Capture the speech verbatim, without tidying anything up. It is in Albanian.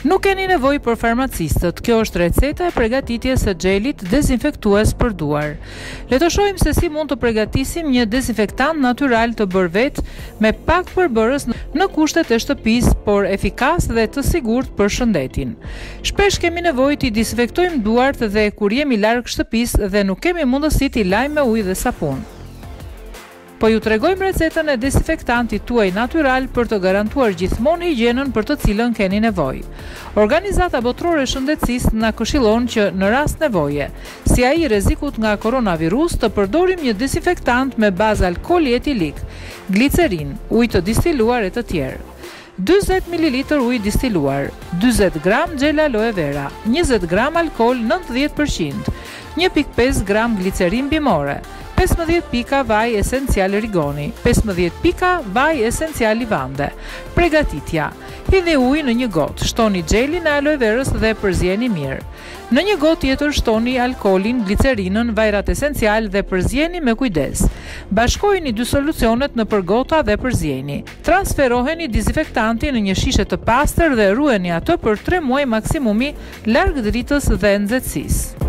Nuk keni nevojë për farmacistët. Kjo është receta e përgatitjes së xhelit dezinfektues për duar. Le të shohim se si mund të përgatisim një dezinfektant natyral të bërë vetë me pak përbërës në kushtet e shtëpisë, por efikas dhe të sigurt për shëndetin. Shpesh kemi nevojë të dezinfektojmë duart dhe kur jemi larg shtëpisë dhe nuk kemi mundësi t'i lajmë me ujë dhe sapun. Po ju tregojmë recetën e dezinfektantit tuaj natyral për të garantuar gjithmonë higjienën për të cilën keni nevojë. Organizata Botërore e Shëndetësisë na këshillon që në rast nevoje, si ai i rrezikut nga koronavirus, të përdorim një dezinfektant me bazë alkooli etilik, glicerin, ujë të distiluar e të tjerë. dyzet mililitër ujë distiluar, dyzet gram xhel aloe vera, njëzet gram alkool nëntëdhjetë përqind, një pikë pesë gram glicerin bimore, pesëmbëdhjetë pika vaj esencial rigoni, pesëmbëdhjetë pika vaj esencial lavande. Përgatitja: hidhni ujë në një gotë, shtoni xhelin e aloe verës dhe përzjeni mirë. Në një gotë tjetër shtoni alkoolin, glicerinën, vajrat esencial dhe përzjeni me kujdes. Bashkojeni dy solucionet në përgota dhe përzjeni. Transferoheni dezinfektantin në një shishe të pastër dhe ruheni atë për tre muaj maksimumi larg dritës dhe nxehtësisë.